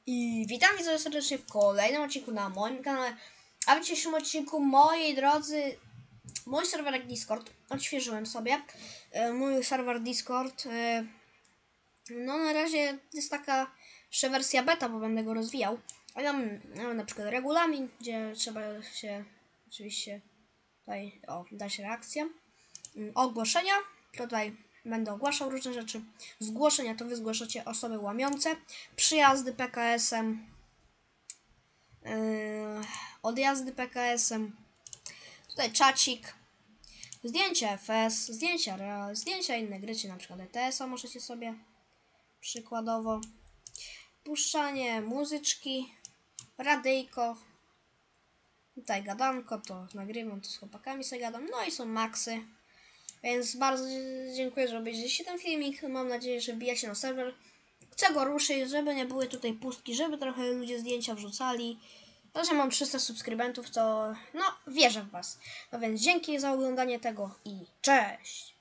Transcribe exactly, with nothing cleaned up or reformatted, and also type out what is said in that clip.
I witam widzowie serdecznie w kolejnym odcinku na moim kanale. A w dzisiejszym odcinku, moi drodzy, mój serwerek Discord odświeżyłem sobie. E, mój serwer Discord, e, no na razie jest taka jeszcze wersja beta, bo będę go rozwijał. A ja mam, ja mam na przykład regulamin, gdzie trzeba się oczywiście tutaj o, dać reakcję. Ogłoszenia, tutaj będę ogłaszał różne rzeczy. Zgłoszenia to wy zgłaszacie osoby łamiące. Przyjazdy P K S-em. Yy, odjazdy P K S-em. Tutaj czacik. Zdjęcia F S, zdjęcia Real, zdjęcia inne gry, czy na przykład E T S-a możecie sobie przykładowo. Puszczanie muzyczki. Radyjko. Tutaj gadanko, to nagrywam, to z chłopakami sobie gadam. No i są maksy. Więc bardzo dziękuję, że obejrzeliście ten filmik. Mam nadzieję, że wbijacie na serwer. Chcę go ruszyć, żeby nie były tutaj pustki, żeby trochę ludzie zdjęcia wrzucali. To, że mam trzysta subskrybentów, to no wierzę w was. No więc dzięki za oglądanie tego i cześć!